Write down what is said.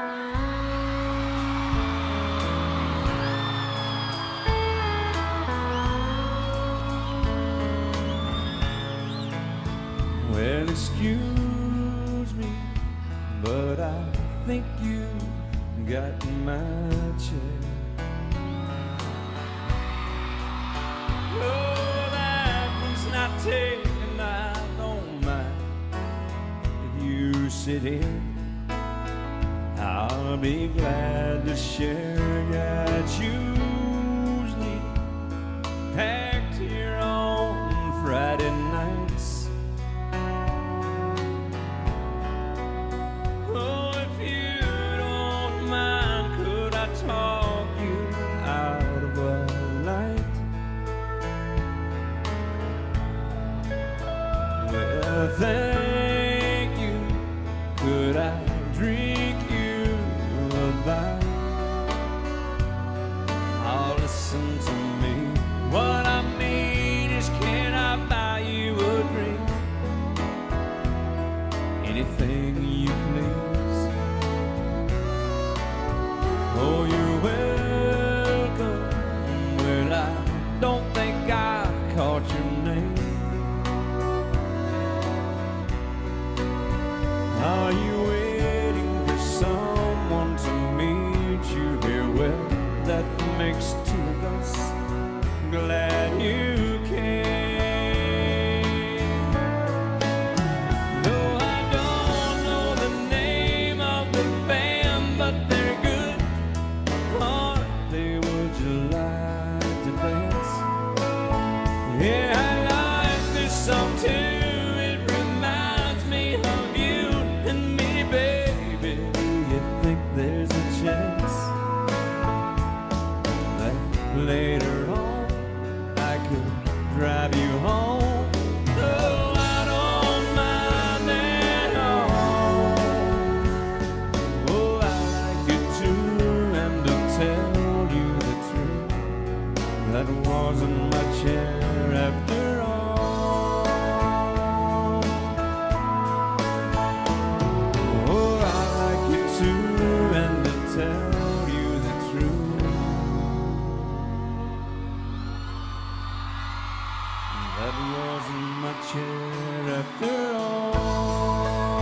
Well, excuse me, but I think you got my chair. Oh, that one's not taken, I don't mind. If you sit here, I'll be glad to share. Yeah, it's usually packed here on Friday nights. Talk you out of a light. Well, thank you. Could I drink you a bite? Oh, listen to me. What I mean is, can I buy you a drink? Anything you please. Oh, you're welcome. Well, I don't think I caught your name. Are you waiting for someone to meet you here? Well, that makes two of us. Glad you came. No, I don't know the name of the band, but they're good. Would you like to dance? Yeah, I like this song too. It reminds me of you and me, baby. Do you think there's a chance that later on I could drive you home? Oh, I don't mind at all. Oh, I like you too, and to tell that wasn't much here after all. Oh, I like you too, and to tell you the truth, that wasn't much here after all.